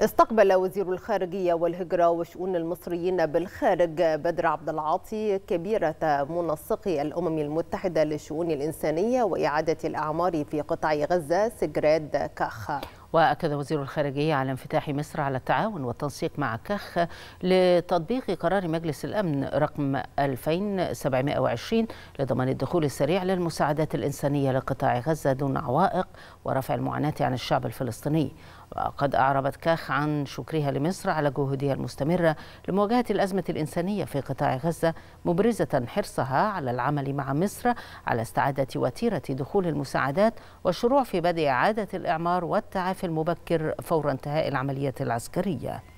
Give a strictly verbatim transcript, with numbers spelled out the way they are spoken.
استقبل وزير الخارجية والهجرة وشؤون المصريين بالخارج بدر عبد العاطي كبيرة منسقي الأمم المتحدة للشؤون الإنسانية وإعادة الأعمار في قطاع غزة سجراد كاخ. وأكد وزير الخارجية على انفتاح مصر على التعاون والتنسيق مع كاخ لتطبيق قرار مجلس الأمن رقم ألفين وسبعمائة وعشرين لضمان الدخول السريع للمساعدات الإنسانية لقطاع غزة دون عوائق ورفع المعاناة عن الشعب الفلسطيني. وقد أعربت كاخ عن شكرها لمصر على جهودها المستمرة لمواجهة الأزمة الإنسانية في قطاع غزة، مبرزة حرصها على العمل مع مصر على استعادة وتيرة دخول المساعدات والشروع في بدء إعادة الإعمار والتعافي المبكر فور انتهاء العمليات العسكرية.